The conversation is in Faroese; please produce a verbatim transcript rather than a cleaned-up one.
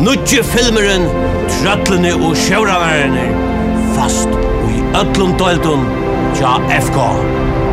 nýggja filmin Trøllini og sjórænararnir fast og i öllum deildum tja F K.